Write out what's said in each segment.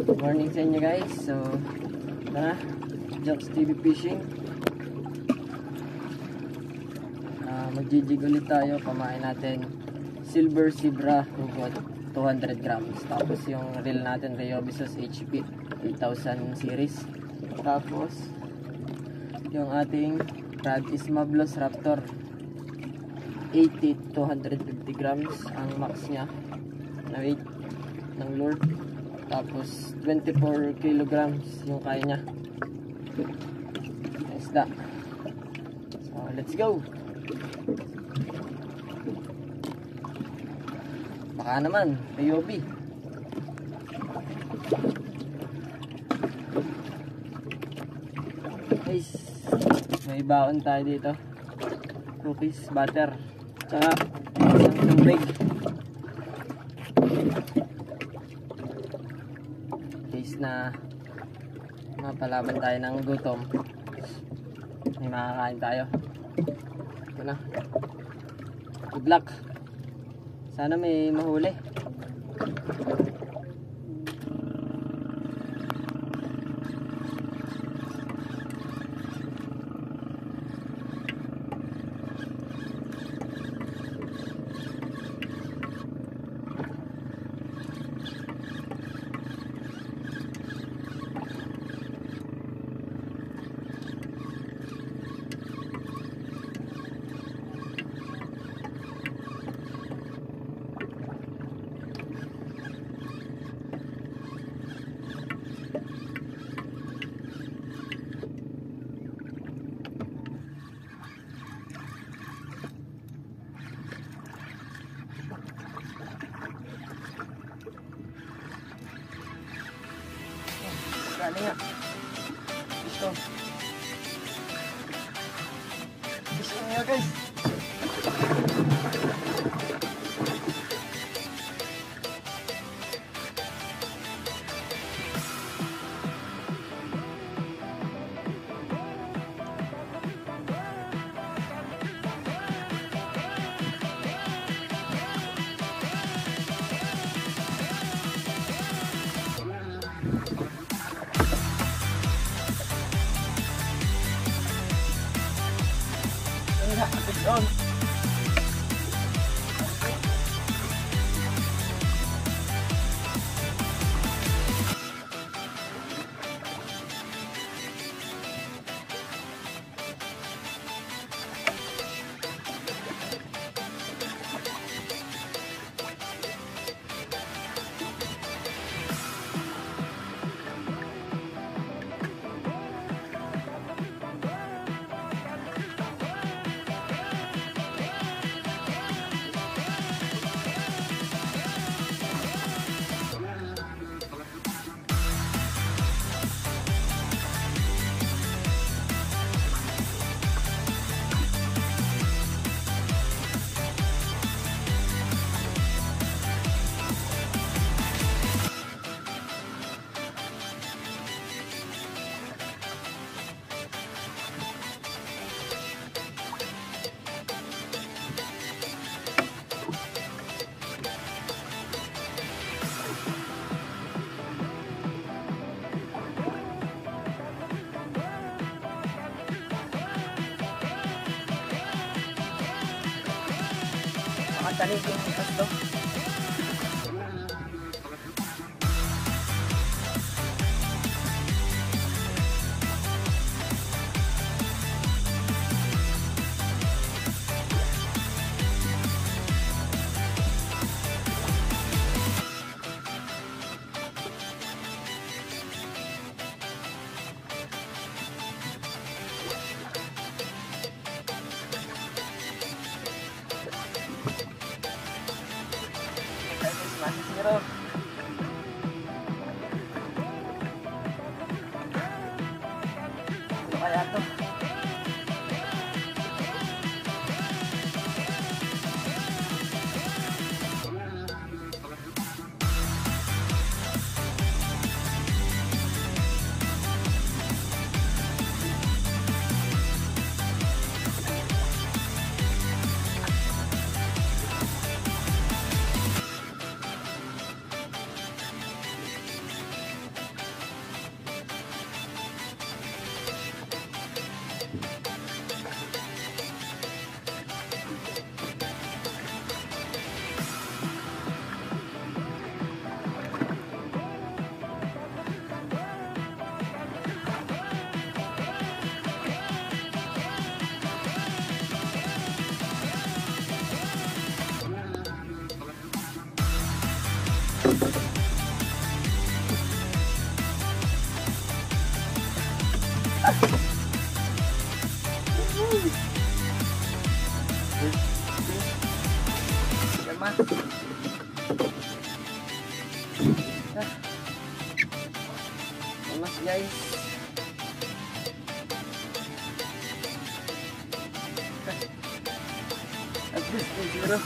Good morning sa inyo guys. So, tara, Jokes TV Fishing. Magjijig ulit tayo. Pamain natin Silver Zebra Hugot 200 grams. Tapos yung reel natin Ryobi HP 8000 series. Tapos yung ating rod is Mavllos Raptor 80 250 grams ang max nya na weight ng lure. Tapos 24 kilograms yung kaya nya isda. So let's go. Baka naman Ryobi. Guys, may baon tayo dito, cookies, butter, tsaka isang tubig. Case na mapalaban tayo ng gutom, may makakain tayo. Ito na, good luck, sana may mahuli. Kali nga. Gusto. Gusto nga guys. It's on. Dali yung itas to. Zero. Ano kaya to? Mas guys. At least siguro.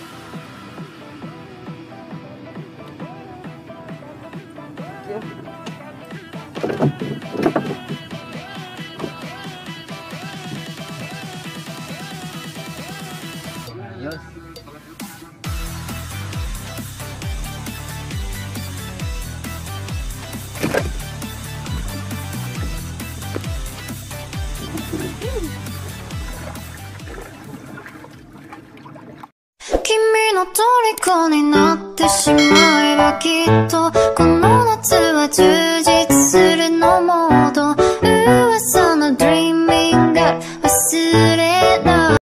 Ayos. Kimi no 虜になってしまえばきっとこの夏は充